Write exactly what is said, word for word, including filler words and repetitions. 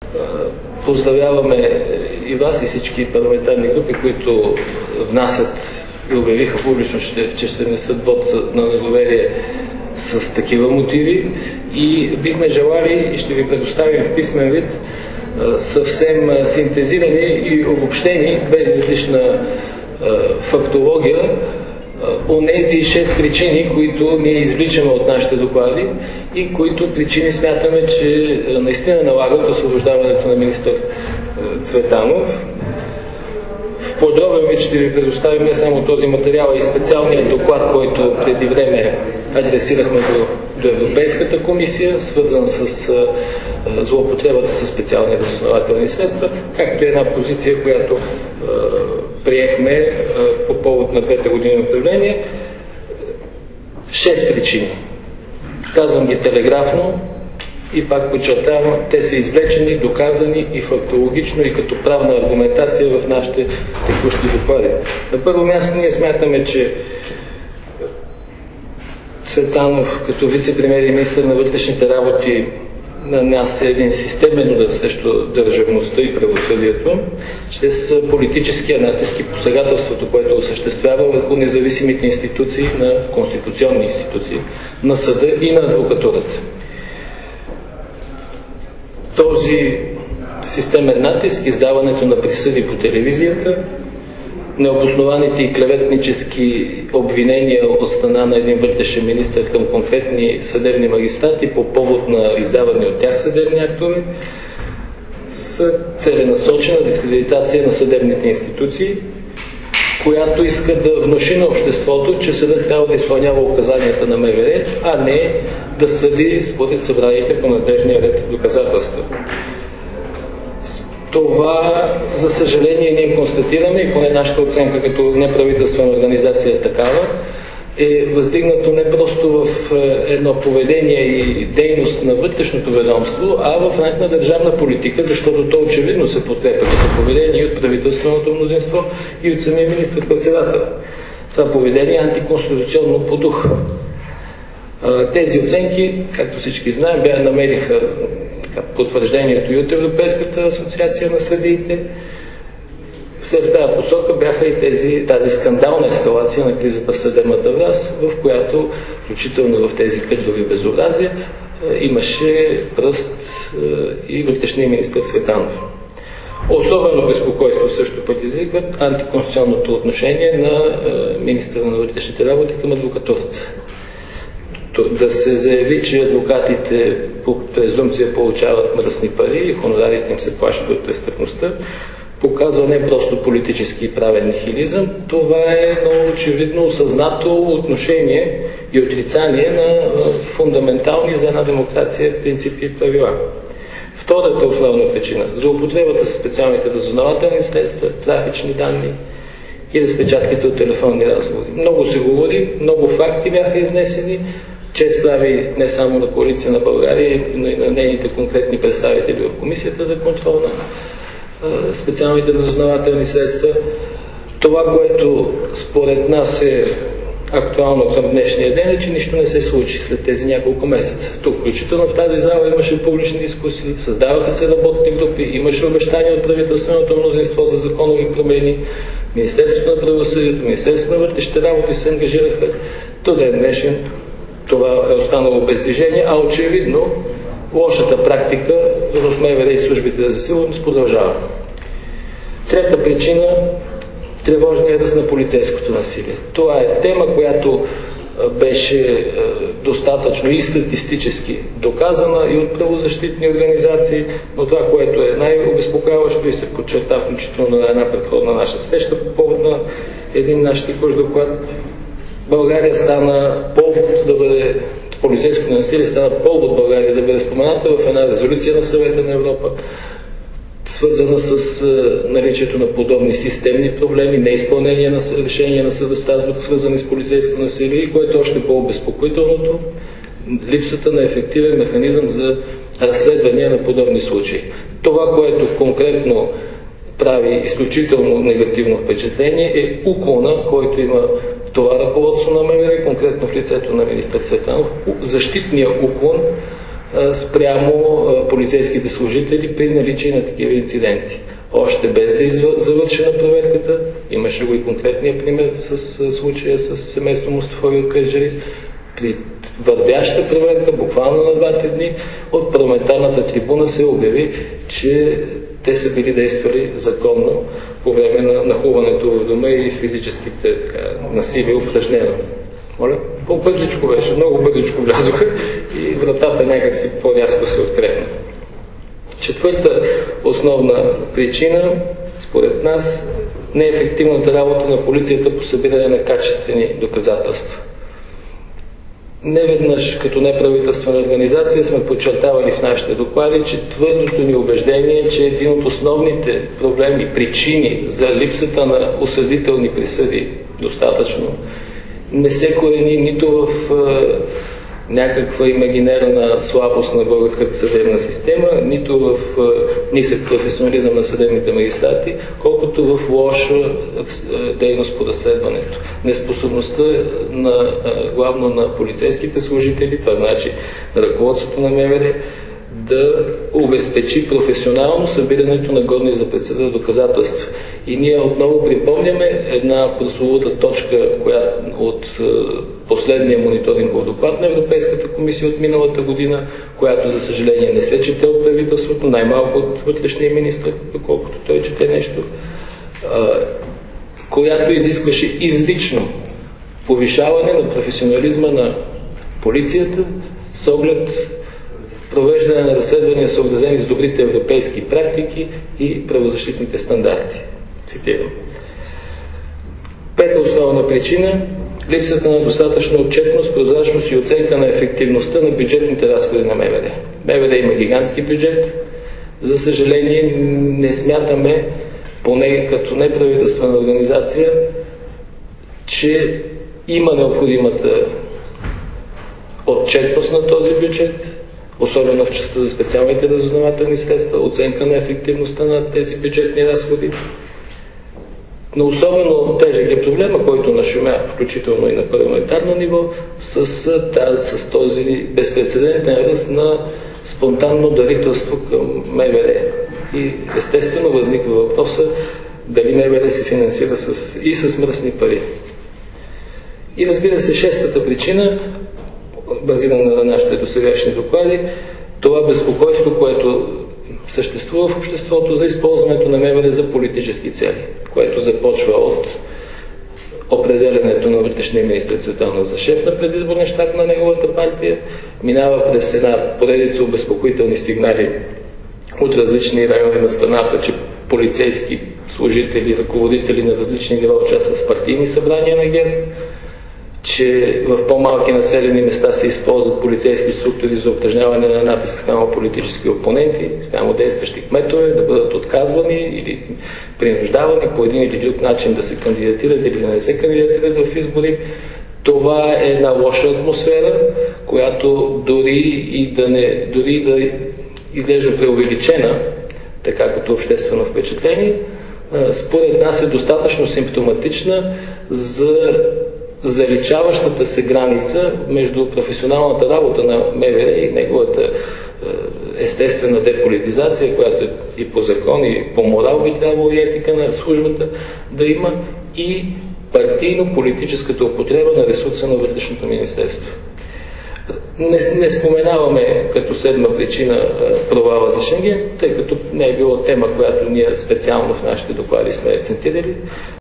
Поздравяваме и вас, и всички парламентарни групи, които внасят и обявиха публично, че ще внесат вод на недоверие с такива мотиви, и бихме желали и ще ви предоставим в писмен вид съвсем синтезирани и обобщени, без излишна фактология, онези шест причини, които ние извличаме от нашите доклади и които причини смятаме, че наистина налагат освобождаването на министър Цветанов. В подробен вид ще ви предоставим не само този материал, а и специалният доклад, който преди време адресирахме до, до Европейската комисия, свързан с а, злоупотребата с специални разузнавателни средства, както и една позиция, която а, приехме а, по повод на двете години управление. Шест причини. Казвам ги телеграфно и пак подчертавам, те са извлечени, доказани и фактологично, и като правна аргументация в нашите текущи доклади. На първо място ние смятаме, че Цветанов като вице-премиер и министър на вътрешните работи нанася един системен удар срещу държавността и правосъдието, чрез политическия натиск и посегателството, което осъществява върху независимите институции, на конституционни институции, на съда и на адвокатурата. Този системен натиск, издаването на присъди по телевизията, необоснованите и клеветнически обвинения от страна на един вътрешен министър към конкретни съдебни магистрати по повод на издавани от тях съдебни актове, са целенасочена дискредитация на съдебните институции, която иска да внуши на обществото, че съдът трябва да изпълнява указанията на МВР, а не да съди според събраните по надлежния ред доказателства. Това, за съжаление, ние констатираме, и поне нашата оценка като неправителствена организация е такава, е въздигнато не просто в едно поведение и дейност на вътрешното ведомство, а в ранг на държавна политика, защото то очевидно се подкрепя като поведение от правителственото мнозинство и от самия министър-председател. Това поведение е антиконституционно по дух. Тези оценки, както всички знаем, бяха намериха потвърждението и от Европейската асоциация на съдиите. Все в тази посока бяха и тези, тази скандална ескалация на кризата в съдебната власт, в която, включително в тези кадрови безобразия, имаше пръст и вътрешния министър Цветанов. Особено безпокойство също пък изигват антиконституционното отношение на министъра на вътрешните работи към адвокатурата. Да се заяви, че адвокатите по презумпция получават мръсни пари и хонорарите им се плащат от престъпността, показва не просто политически и правен нихилизъм, това е много очевидно осъзнато отношение и отрицание на фундаментални за една демокрация принципи и правила. Втората основна причина – злоупотребата с специалните разузнавателни средства, трафични данни и разпечатките от телефонни разговори. Много се говори, много факти бяха изнесени, чест прави не само на Коалиция на България, но и на нейните конкретни представители в Комисията за контрол на специалните разузнавателни средства. Това, което според нас е актуално към днешния ден, е, че нищо не се случи след тези няколко месеца. Тук, включително в тази зала, имаше публични дискусии, създаваха се работни групи, имаше обещания от правителственото мнозинство за законови промени, Министерството на правосъдието, Министерството на вътрешните работи се ангажираха. До ден днешен това е останало без движение, а очевидно лошата практика в МВР и службите за сигурност продължава. Трета причина – тревожният ръст на полицейското насилие. Това е тема, която беше достатъчно и статистически доказана и от правозащитни организации, но това, което е най-обезпокояващо и се подчерта включително на една предходна наша среща по повод на един наш текущ доклад, България стана повод да бъде полицейското насилие стана повод България да бъде спомената в една резолюция на Съвета на Европа, свързана с наличието на подобни системни проблеми, неизпълнение на решения на съда Страсбург, свързани с полицейско насилие, и което още по-обезпокоителното, липсата на ефективен механизъм за разследване на подобни случаи. Това, което конкретно прави изключително негативно впечатление, е уклона, който има това ръководство на МВР, конкретно в лицето на министър Цветанов, защитния уклон спрямо полицейските служители при наличие на такива инциденти. Още без да е завършена проверката, имаше го и конкретния пример с случая с семейство Мустафови от Кърджали, при вървяща проверка, буквално на два-три дни, от парламентарната трибуна се обяви, че те са били действали законно по време на нахуването в дома и физическите така, насилие упражнено. Моля? По-бързичко беше, много бързичко влязоха и вратата някак си по-рязко се открехна. Четвърта основна причина, според нас, неефективната работа на полицията по събиране на качествени доказателства. Неведнъж като неправителствена организация сме подчертавали в нашите доклади, че твърдото ни убеждение е, че един от основните проблеми, причини за липсата на осъдителни присъди достатъчно, не се корени нито в е, някаква имагинерна слабост на българската съдебна система, нито в е, нисък професионализъм на съдебните магистрати, колкото в лоша е, дейност по разследването. Неспособността на, е, главно на полицейските служители, това значи на ръководството на МВР, да обезпечи професионално събирането на годни за присъда доказателства. И ние отново припомняме една прословута точка, която от е, последния мониторингов доклад на Европейската комисия от миналата година, която за съжаление не се чете от правителството, най-малко от вътрешния министър, доколкото той чете нещо, е, която изискваше изрично повишаване на професионализма на полицията с оглед провеждане на разследвания, съобразени с добрите европейски практики и правозащитните стандарти. Цитирам. Пета основна причина – липсата на достатъчна отчетност, прозрачност и оценка на ефективността на бюджетните разходи на МВР. МВР има гигантски бюджет. За съжаление, не смятаме, поне като неправителствена организация, че има необходимата отчетност на този бюджет, особено в частта за специалните разузнавателни средства, оценка на ефективността на тези бюджетни разходи. Но особено тежък е проблема, който нашумя, включително и на парламентарно ниво, с, с този безпрецедентен ръст на спонтанно дарителство към МВР. И естествено възниква въпроса дали МВР се финансира с, и с мръсни пари. И разбира се, шестата причина, базирана на нашите досегашни доклади, това безпокойство, което съществува в обществото за използването на МВР за политически цели, което започва от определянето на вътрешния министър Цветанов за шеф на предизборния щаб на неговата партия, минава през една поредица обезпокоителни сигнали от различни райони на страната, че полицейски служители, ръководители на различни нива участват в партийни събрания на ГЕРБ, че в по-малки населени места се използват полицейски структури за упражняване на натиск спрямо политически опоненти, спрямо действащи кметове, да бъдат отказвани или принуждавани по един или друг начин да се кандидатират или да не се кандидатират в избори. Това е една лоша атмосфера, която дори и да, не, дори да изглежда преувеличена, така като обществено впечатление, според нас е достатъчно симптоматична за заличаващата се граница между професионалната работа на МВР и неговата естествена деполитизация, която и по закон, и по морал би трябвало и етика на службата да има, и партийно-политическата употреба на ресурса на вътрешното министерство. Не, не споменаваме като седма причина провала за Шенген, тъй като не е било тема, която ние специално в нашите доклади сме акцентирали.